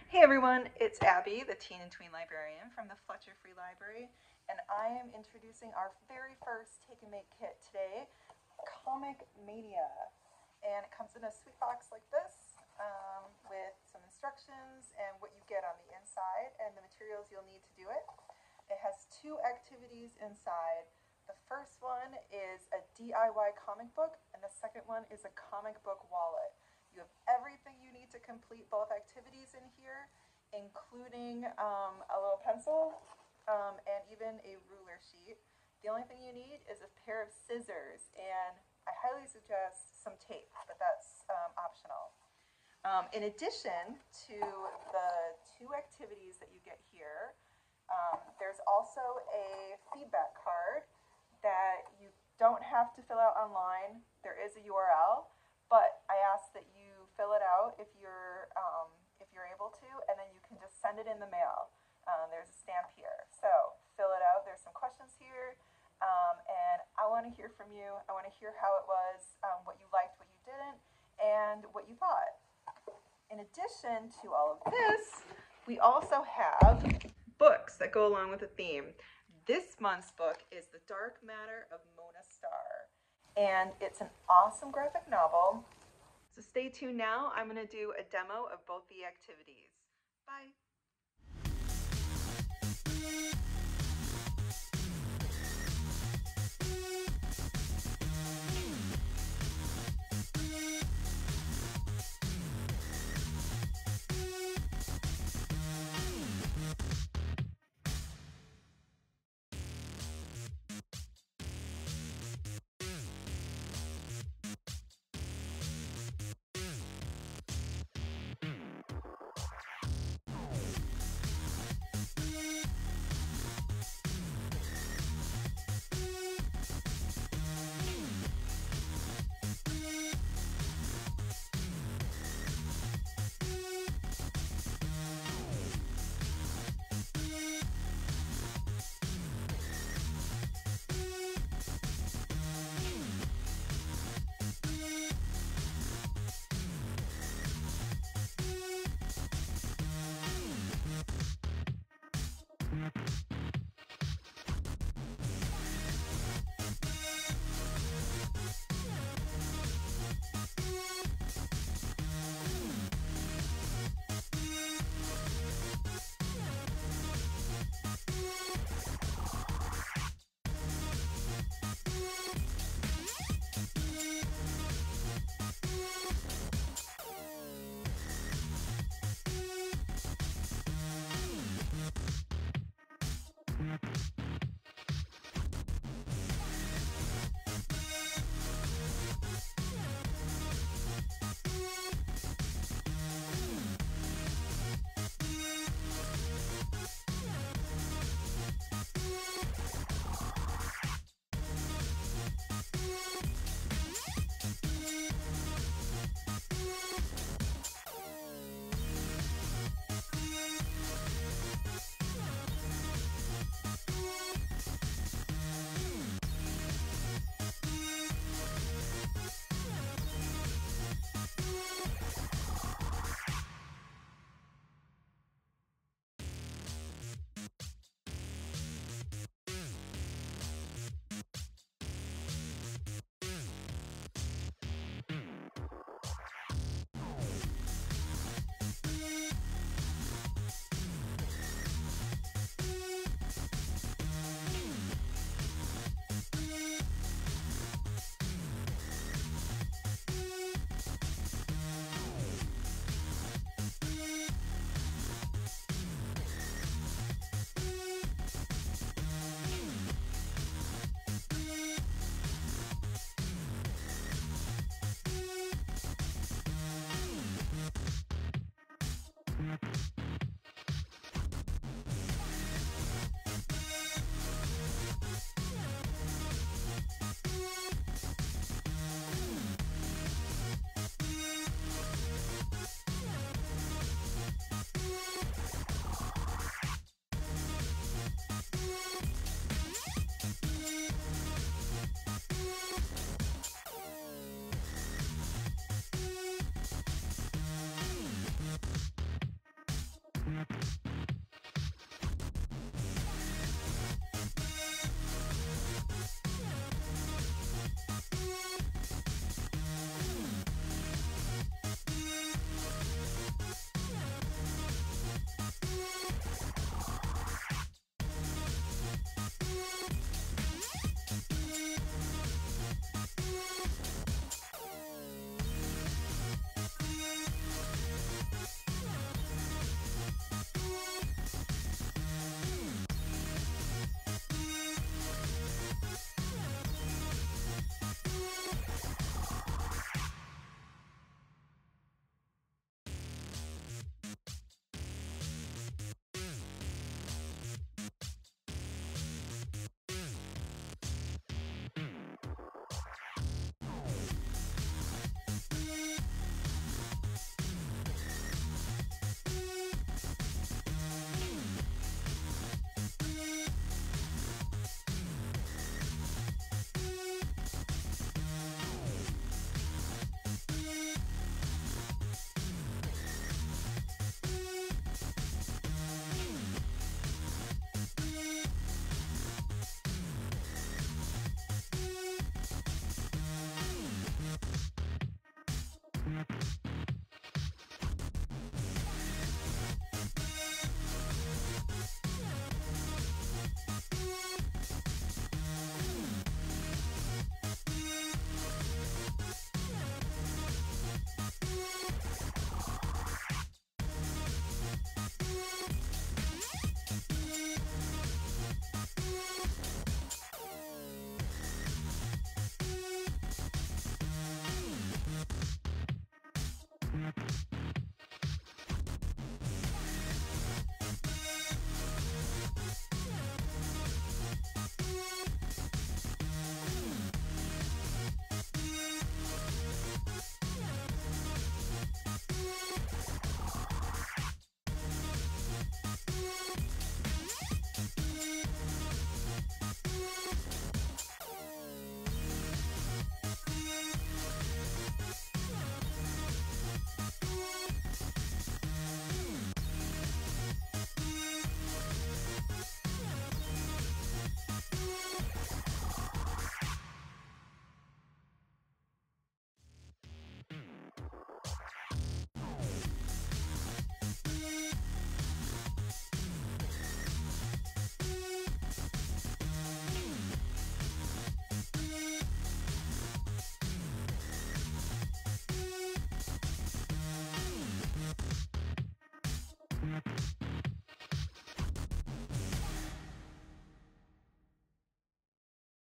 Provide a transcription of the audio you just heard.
Hey everyone, it's Abby, the teen and tween librarian from the Fletcher Free Library, and I am introducing our very first Take and Make kit today, Comic Mania. And it comes in a sweet box like this with some instructions and what you get on the inside and the materials you'll need to do it. It has two activities inside. The first one is a DIY comic book, and the second one is a comic book wallet. You have everything you need to complete both activities in here, including a little pencil and even a ruler sheet. The only thing you need is a pair of scissors, and I highly suggest some tape, but that's optional. In addition to the two activities that you get here, there's also a feedback card that you don't have to fill out online. There is a URL, but I ask that you fill it out if you're able to, and then you can just send it in the mail. There's a stamp here, so fill it out. There's some questions here, and I want to hear from you. I want to hear how it was, what you liked, what you didn't, and what you thought. In addition to all of this, we also have books that go along with the theme. This month's book is The Dark Matter of Mona Starr, and it's an awesome graphic novel. So stay tuned now. I'm going to do a demo of both the activities. Bye.